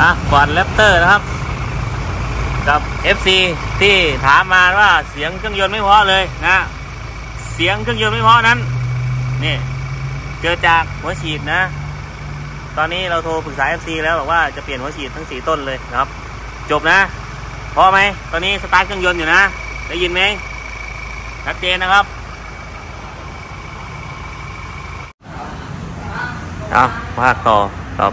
ฟอร์ดแรปเตอร์นะครับกับ FC ที่ถามมาว่าเสียงเครื่องยนต์ไม่เพราะเลยนะเสียงเครื่องยนต์ไม่เพราะนั้นนี่เกิดจากหัวฉีดนะตอนนี้เราโทรปรึกษา FC แล้วบอกว่าจะเปลี่ยนหัวฉีดทั้ง4ต้นเลยนะครับจบนะพอไหมตอนนี้สตาร์ทเครื่องยนต์อยู่นะได้ยินไหมชัดเจนนะครับภาคต่อครับ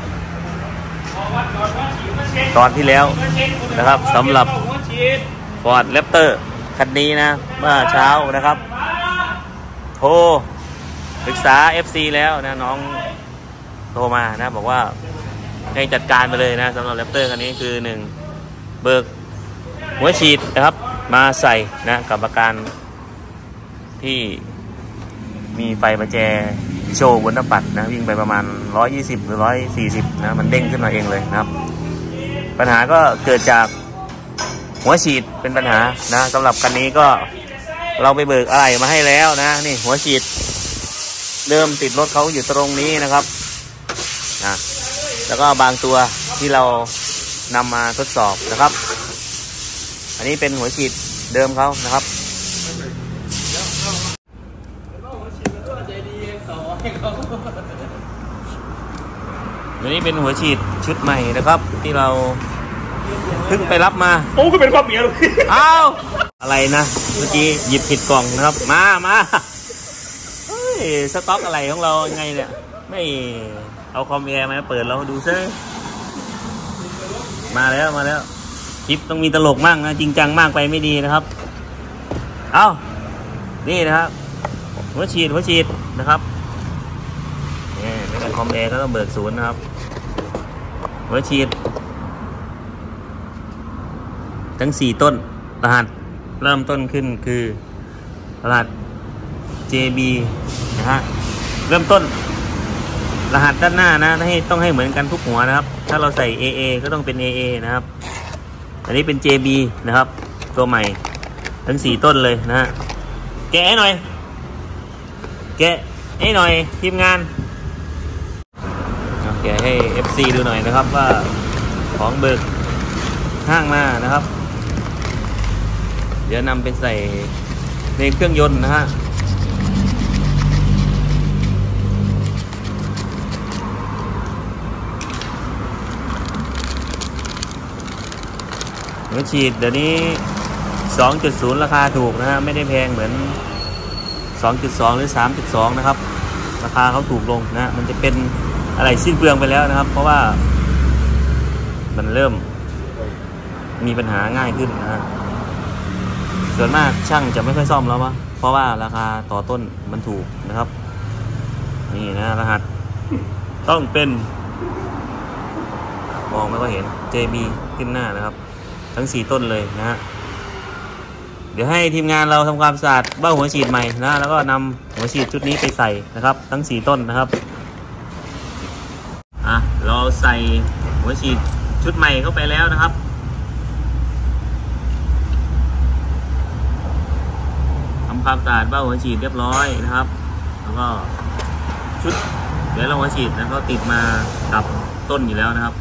ตอนที่แล้วนะครับสำหรับ Ford Raptor คันนี้นะเมื่อเช้านะครับโทรปรึกษา FC แล้วนะน้องโทรมานะบอกว่าให้จัดการไปเลยนะสำหรับ Raptor คันนี้คือ1เบิกหัวฉีดนะครับมาใส่นะกับอาการที่มีไฟประแจโชว์บนหน้าปัดนะวิ่งไปประมาณ120หรือ140นะมันเด้งขึ้นมาเองเลยนะครับปัญหาก็เกิดจากหัวฉีดเป็นปัญหานะสำหรับคันนี้ก็เราไปเบิกอะไรมาให้แล้วนะนี่หัวฉีดเริ่มติดรถเขาอยู่ตรงนี้นะครับนะแล้วก็บางตัวที่เรานำมาทดสอบนะครับอันนี้เป็นหัวฉีดเดิมเขานะครับอันนี้เป็นหัวฉีดชุดใหม่นะครับที่เราเพิ่งไปรับมาโอ้ก็เป็นความเหนียวอ้าวอะไรนะเมื่อกี้หยิบผิดกล่องนะครับมาเฮ้ยสต็อกอะไรของเราไงเนี่ยไม่เอาคอมแอร์มาเปิดเราดูซิมาแล้วคลิปต้องมีตลกมากนะจริงจังมากไปไม่ดีนะครับเอานี่นะครับหัวฉีดนะครับนี่ไม่ใช่คอมแอร์ก็ต้องเบิกศูนย์นะครับหัวฉีดทั้ง4ต้นรหัสเริ่มต้นขึ้นคือรหัส JB นะฮะเริ่มต้นรหัสด้านหน้านะต้องให้เหมือนกันทุกหัวนะครับถ้าเราใส่ AA ก็ต้องเป็น AA นะครับอันนี้เป็น JB นะครับตัวใหม่ทั้ง4ต้นเลยนะฮะแกะให้หน่อยทีมงานแกะให้ FC ดูหน่อยนะครับว่าของเบิกห้างมานะครับเดี๋ยวนำไปใส่ในเครื่องยนต์นะฮะหัวฉีดเดี๋ยวนี้ 2.0 ราคาถูกนะฮะไม่ได้แพงเหมือน 2.2 หรือ 3.2 นะครับราคาเขาถูกลงนะมันจะเป็นอะไรสิ้นเปลืองไปแล้วนะครับเพราะว่ามันเริ่มมีปัญหาง่ายขึ้นนะฮะส่วนมากช่างจะไม่ค่อยซ่อมแล้วมั้งเพราะว่าราคาต่อต้นมันถูกนะครับนี่นะรหัสต้องเป็นมองไม่ค่อยเห็น JB ขึ้นหน้านะครับทั้ง4ต้นเลยนะฮะเดี๋ยวให้ทีมงานเราทำความสะอาดเบ้าหัวฉีดใหม่นะแล้วก็นำหัวฉีดชุดนี้ไปใส่นะครับทั้ง4ต้นนะครับเราใส่หัวฉีดชุดใหม่เข้าไปแล้วนะครับทำความสะอาดเบ้าหัวฉีดเรียบร้อยนะครับแล้วก็ชุดเดี๋ยวเราหัวฉีดนะก็ติดมากับต้นอยู่แล้วนะครับ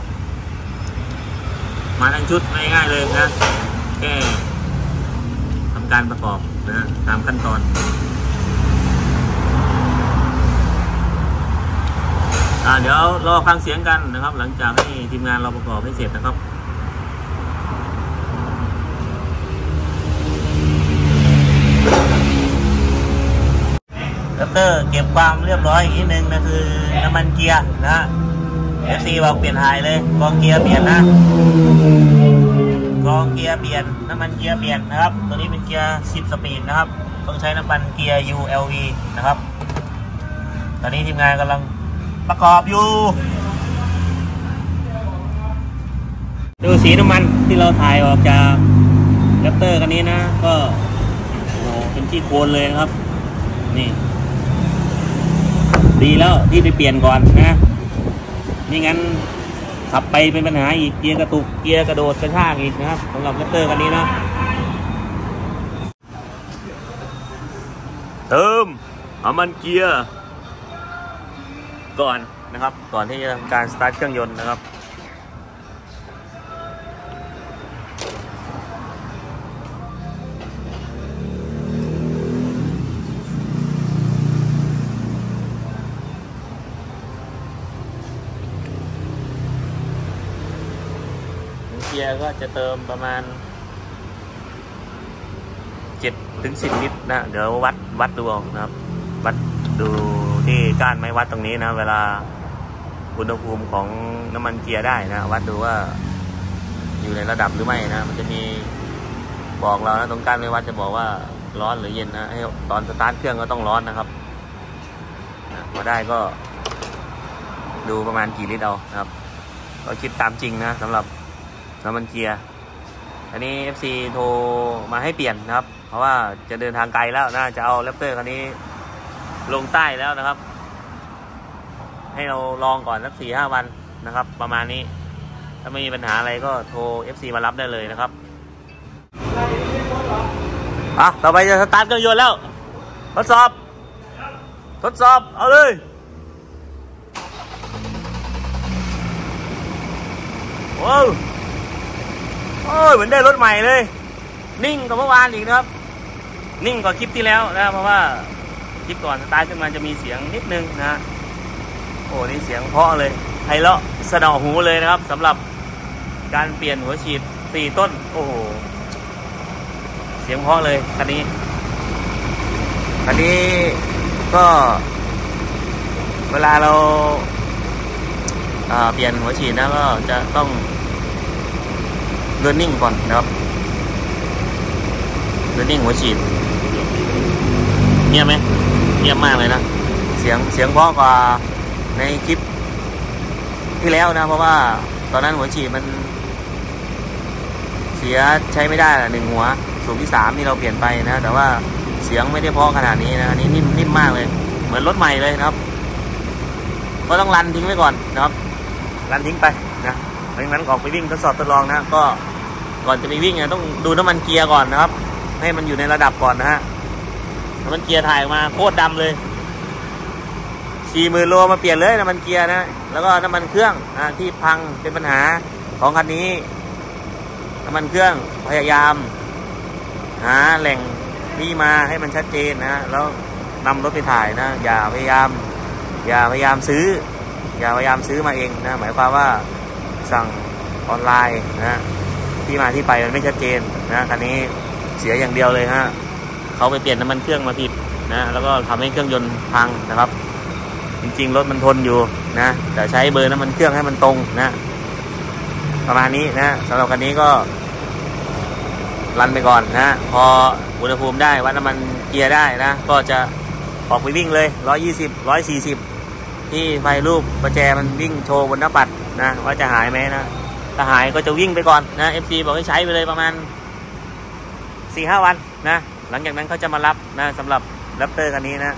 มาทั้งชุดง่ายๆเลยนะแค่ทำการประกอบนะตามขั้นตอนเดี๋ยวรอฟังเสียงกันนะครับหลังจากให้ทีมงานเราประกอบให้เสร็จนะครับดับเตอร์เก็บความเรียบร้อยอีกนิดนึงนะคือน้ำมันเกียร์นะฮะ FC บอกเปลี่ยนถ่ายเลยกองเกียร์เปลี่ยนนะกองเกียร์เปลี่ยนน้ำมันเกียร์เปลี่ยนนะครับตัวนี้เป็นเกียร์10 สปีดนะครับต้องใช้น้ำมันเกียร์ ULV นะครับตอนนี้ทีมงานกำลังประกอบอยู่ดูสีน้ำมันที่เราถ่ายออกจากแรปเตอร์คันนี้นะก็เป็นที่โคนเลยนะครับนี่ดีแล้วที่ไปเปลี่ยนก่อนนะไม่งั้นขับไปเป็นปัญหาอีกเกียร์กระตุกเกียร์กระโดดกระชากอีกนะครับสำหรับแรปเตอร์คันนี้นะเติมน้ำมันเกียร์ก่อนนะครับก่อนที่จะทำการสตาร์ทเครื่องยนต์นะครับเกียร์ก็จะเติมประมาณ7-10 ลิตรนะเดี๋ยววัดดูเอานะครับวัดดูที่ก้านไม้วัดตรงนี้นะเวลาอุณหภูมิของน้ำมันเกียร์ได้นะวัดดูว่าอยู่ในระดับหรือไม่นะมันจะมีบอกเรานะตรงก้านไม้วัดจะบอกว่าร้อนหรือเย็นนะให้ตอนสตาร์ทเครื่องก็ต้องร้อนนะครับพอได้ก็ดูประมาณกี่ลิตรเอานะครับก็คิดตามจริงนะสำหรับน้ำมันเกียร์อันนี้ FC โทรมาให้เปลี่ยนนะครับเพราะว่าจะเดินทางไกลแล้วนะจะเอาแรปเตอร์คันนี้ลงใต้แล้วนะครับให้เราลองก่อนสัก 4-5 วันนะครับประมาณนี้ถ้าไม่มีปัญหาอะไรก็โทร FC มารับได้เลยนะครับต่อไปจะสตาร์ทเครื่องยนต์แล้วทดสอบเอาเลยโอ้ยเหมือนได้รถใหม่เลยนิ่งกว่าเมื่อวานอีกนะครับนิ่งกว่าคลิปที่แล้วนะเพราะว่าคลิปก่อนสตาร์ทขึ้นมาจะมีเสียงนิดนึงนะโอ้นี่เสียงเพราะเลยไพเราะสนอหูเลยนะครับสำหรับการเปลี่ยนหัวฉีด4 ต้นโอ้โหเสียงเพราะเลยคันนี้ก็เวลาเราเปลี่ยนหัวฉีดนะก็จะต้องเดินนิ่งก่อนนะครับเดินนิ่งหัวฉีดเงียบไหมเงียบมากเลยนะเสียงเพราะกว่าในคลิปที่แล้วนะเพราะว่าตอนนั้นหัวฉีดมันเสียใช้ไม่ได้1 หัวสูบที่3ที่เราเปลี่ยนไปนะแต่ว่าเสียงไม่ได้เพราะขนาดนี้นะอันนี้นิ่มมากเลยเหมือนรถใหม่เลยนะครับก็ต้องรันทิ้งไว้ก่อนนะครับรันทิ้งไปนะหลังจากนั้นออกไปวิ่งทดสอบทดลองนะก็ก่อนจะไปวิ่งต้องดูน้ำมันเกียร์ก่อนนะครับให้มันอยู่ในระดับก่อนนะฮะน้ำมันเกียร์ถ่ายออกมาโคตรดำเลย40,000 โลมาเปลี่ยนเลยน้ำมันเกียร์นะแล้วก็น้ำมันเครื่องที่พังเป็นปัญหาของคันนี้น้ำมันเครื่องพยายามหาแหล่งที่มาให้มันชัดเจนนะแล้วนำรถไปถ่ายนะอย่าพยายามซื้อมาเองนะหมายความว่าสั่งออนไลน์นะที่มาที่ไปมันไม่ชัดเจนนะคันนี้เสียอย่างเดียวเลยฮะเขาไปเปลี่ยนน้ำมันเครื่องมาผิดนะแล้วก็ทำให้เครื่องยนต์พังนะครับจริงๆรถมันทนอยู่นะแต่ใช้เบอร์น้ำมันเครื่องให้มันตรงนะประมาณนี้นะสำหรับคันนี้ก็รันไปก่อนนะพออุณหภูมิได้วัดน้ำมันเกียร์ได้นะก็จะออกไปวิ่งเลย120-140ที่ไฟรูปประแจมันวิ่งโชว์บนหน้าปัดนะว่าจะหายไหมนะถ้าหายก็จะวิ่งไปก่อนนะ FC บอกให้ใช้ไปเลยประมาณ 4-5 วันนะหลังจากนั้นเขาจะมารับนะสำหรับแรปเตอร์คันนี้นะ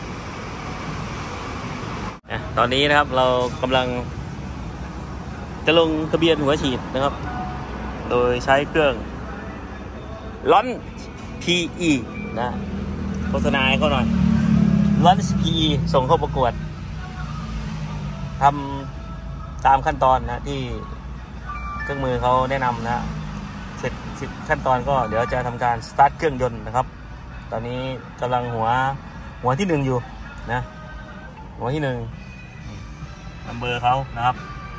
ตอนนี้นะครับเรากำลังจะลงทะเบียนหัวฉีดนะครับโดยใช้เครื่องล้อน PE นะโฆษณาให้เขาหน่อยล้อน PE ส่งเข้าประกวดทำตามขั้นตอนนะที่เครื่องมือเขาแนะนำนะเสร็จ10 ขั้นตอนก็เดี๋ยวจะทำการสตาร์ทเครื่องยนต์นะครับตอนนี้กำลังหัวที่1อยู่นะหัวที่1นัมเบอร์เขานะครับ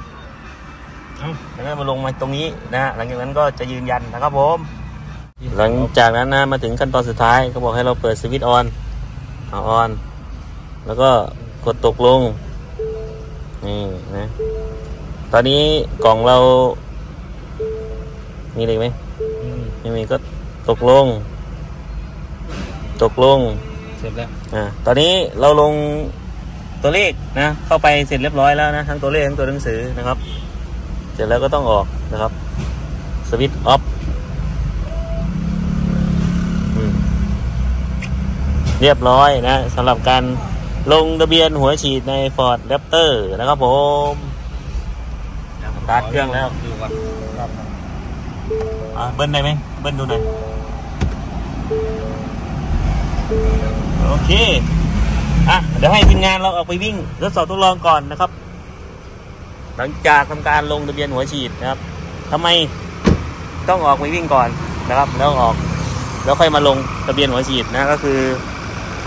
แล้วก็มาลงมาตรงนี้นะหลังจากนั้นก็จะยืนยันนะครับผมหลังจากนั้นนะมาถึงขั้นตอนสุดท้ายเขาบอกให้เราเปิดสวิตช์ออนแล้วก็กดตกลงนี่นะตอนนี้กล่องเรามีอะไรไหมไม่มีก็ตกลงเสร็จแล้วตอนนี้เราลงตัวเลขนะเข้าไปเสร็จเรียบร้อยแล้วนะทั้งตัวเลขทั้งตัวหนังสือนะครับเสร็จแล้วก็ต้องออกนะครับสวิตช์ออฟเรียบร้อยนะสำหรับการลงทะเบียนหัวฉีดใน Ford Raptor นะครับผมสตาร์ทเครื่องแล้วเบิ้ลได้ไหมเบิ้ลดูหน่อยโอเคเดี๋ยวให้ทีมงานเราออกไปวิ่งทดสอบทดลองก่อนนะครับหลังจากทำการลงทะเบียนหัวฉีดนะครับทำไมต้องออกไปวิ่งก่อนนะครับแล้วค่อยมาลงทะเบียนหัวฉีดนะก็คือ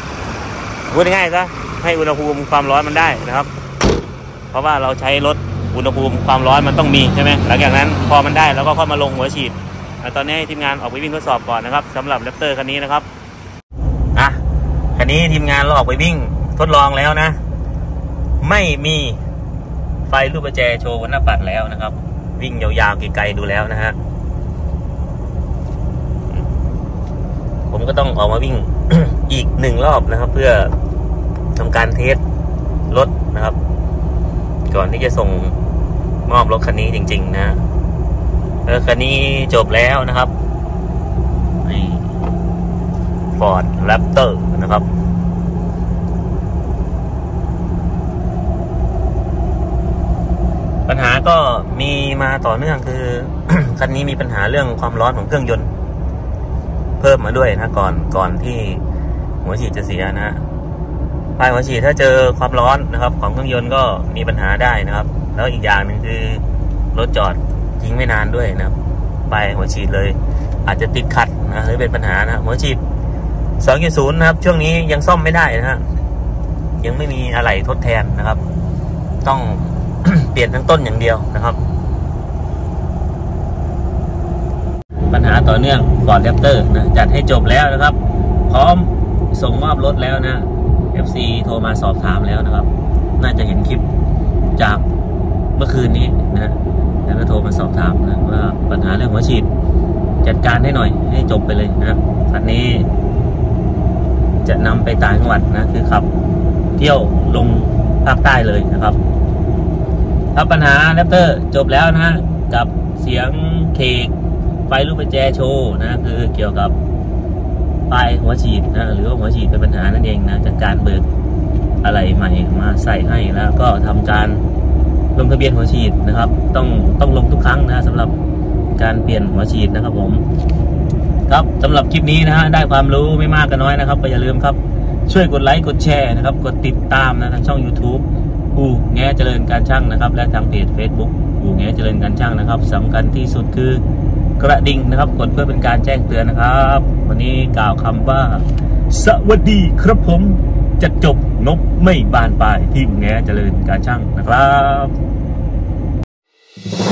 พูดง่ายๆซะให้อุณหภูมิความร้อนมันได้นะครับเพราะว่าเราใช้รถอุณหภูมิความร้อนมันต้องมีใช่ไหมหลังจากนั้นพอมันได้แล้วก็ค่อยมาลงหัวฉีดตอนนี้ทีมงานออกไปวิ่งทดสอบก่อนนะครับสำหรับแรปเตอร์คันนี้นะครับคันนี้ทีมงานเราออกไปวิ่งทดลองแล้วนะไม่มีไฟลูกประแจโชว์บนหน้าปัดแล้วนะครับวิ่งยาวๆไกลๆดูแล้วนะฮะผมก็ต้องออกมาวิ่ง อีก1 รอบนะครับเพื่อทำการเทสรถนะครับก่อนที่จะส่งมอบรถคันนี้จริงๆนะคันนี้จบแล้วนะครับนี่ Ford Raptor นะครับปัญหาก็มีมาต่อเนื่องคือ คันนี้มีปัญหาเรื่องความร้อนของเครื่องยนต์เพิ่มมาด้วยนะก่อนที่หัวฉีดจะเสียนะปลายหัวฉีดถ้าเจอความร้อนนะครับของเครื่องยนต์ก็มีปัญหาได้นะครับแล้วอีกอย่างหนึ่งคือรถจอดทิ้งไม่นานด้วยนะครับปลายหัวฉีดเลยอาจจะติดขัดนะหรือเป็นปัญหานะหัวฉีด 2.0 นะครับช่วงนี้ยังซ่อมไม่ได้นะฮะยังไม่มีอะไรทดแทนนะครับต้อง เปลี่ยนทั้งต้นอย่างเดียวนะครับปัญหาต่อเนื่อง Ford Raptor นะจัดให้จบแล้วนะครับพร้อมส่งมอบรถแล้วนะ FC โทรมาสอบถามแล้วนะครับน่าจะเห็นคลิปจากเมื่อคืนนี้นะแล้วก็โทรมาสอบถามนะว่าปัญหาเรื่องหัวฉีดจัดการให้หน่อยให้จบไปเลยนะคันนี้จะนำไปต่างจังหวัดนะคือขับเที่ยวลงภาคใต้เลยนะครับครับปัญหาแรปเตอร์จบแล้วนะฮะกับเสียงเคกไฟลูกประแจโชว์นะคือเกี่ยวกับปลายหัวฉีดนะหรือว่าหัวฉีดเป็นปัญหานั่นเองนะจัดการเบิกอะไรใหม่มาใส่ให้แล้วก็ทำการลงทะเบียนหัวฉีดนะครับต้องลงทุกครั้งนะสำหรับการเปลี่ยนหัวฉีดนะครับผมครับสำหรับคลิปนี้นะฮะได้ความรู้ไม่มากก็น้อยนะครับก็อย่าลืมครับช่วยกดไลค์กดแชร์นะครับกดติดตามนะทางช่อง YouTube อู่แง่เจริญการช่างนะครับและทางเพจ Facebook อู่แง่เจริญการช่างนะครับสำคัญที่สุดคือกระดิ่งนะครับกดเพื่อเป็นการแจ้งเตือนนะครับวันนี้กล่าวคำว่าสวัสดีครับผมจะจบนบไม่บานปลายที่อู่แง่เจริญการช่างนะครับ